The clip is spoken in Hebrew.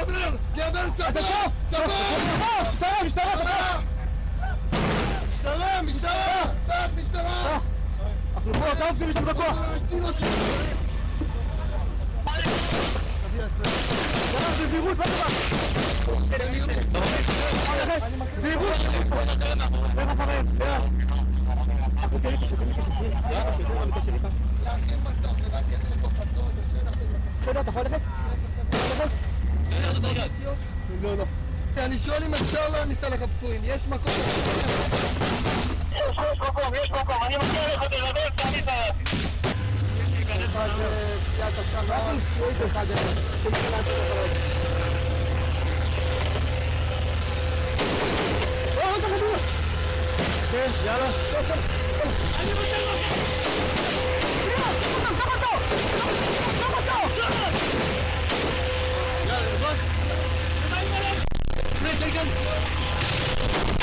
גבר! גבר סגור! סגור! משטרה! משטרה! משטרה! משטרה! פתח! משטרה! אנחנו פה, אתה עובדים משם בכוח! זה זהירות, מה קרה? זהירות! בין אחריהם! להכין מסוק, לדעתי יש לנו פה פטרות, בסדר, אתה יכול ללכת? לא, לא. אני שואל אם אפשר להעמיס עליך פצועים, יש מקום? יש מקום, אני מכיר לך תלמד, תעמיס עליו. אחד פציעה קשה מאוד, אחד אתה חדור! כן, יאללה. אני רוצה יאללה, נכון? פריק, כאן!